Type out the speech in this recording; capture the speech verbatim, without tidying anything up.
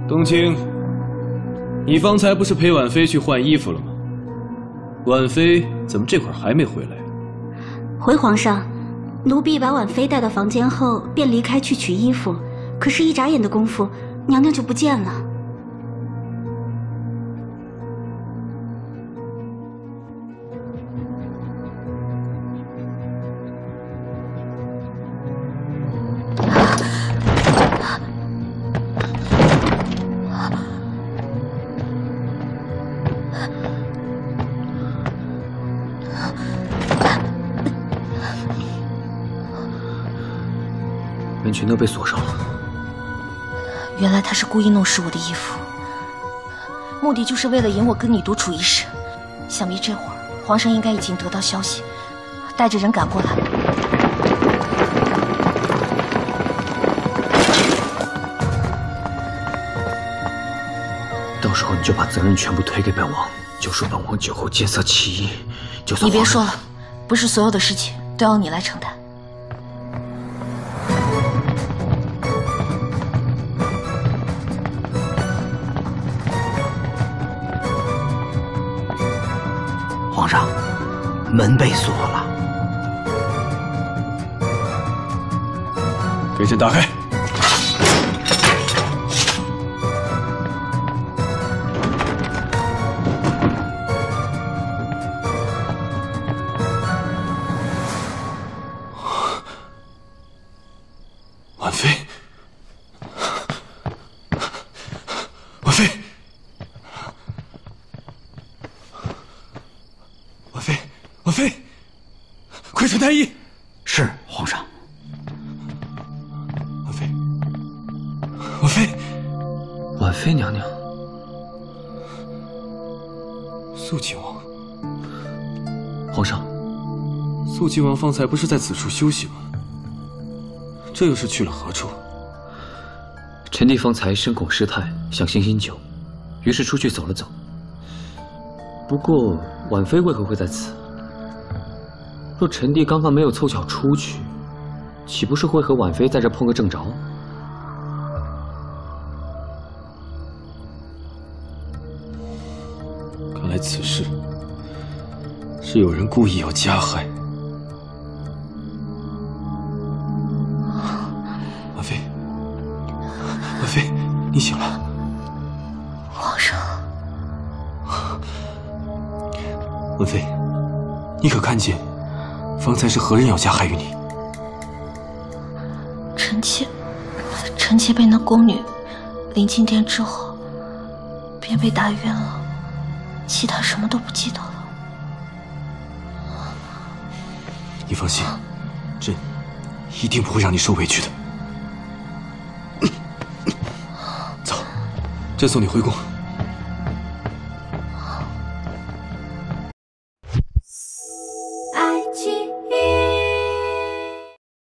冬青，你方才不是陪婉妃去换衣服了吗？婉妃怎么这会儿还没回来？ 回皇上，奴婢把婉妃带到房间后，便离开去取衣服。可是，一眨眼的功夫，娘娘就不见了。 门裙都被锁上了。 原来他是故意弄湿我的衣服，目的就是为了引我跟你独处一室。想必这会儿皇上应该已经得到消息，带着人赶过来。 到时候你就把责任全部推给本王，就说本王酒后见色起意，就算…… 你别说了，不是所有的事情都要你来承担。 皇上，门被锁了， 给朕打开。婉妃，婉妃。 婉妃，快传太医！ 是皇上。 婉妃，婉妃， 婉妃娘娘， 肃亲王。 皇上， 肃亲王方才不是在此处休息吗？这又是去了何处？ 臣弟方才深恐失态，想醒醒酒，于是出去走了走。不过婉妃为何会在此？ 若臣弟刚刚没有凑巧出去，岂不是会和婉妃在这碰个正着？ 看来此事是有人故意要加害。婉妃，婉妃，你醒了。 皇上， 婉妃，你可看见？ 方才是何人要加害于你？ 臣妾，臣妾被那宫女临进殿之后，便被打晕了，其他什么都不记得了。 你放心，朕一定不会让你受委屈的。走，朕送你回宫。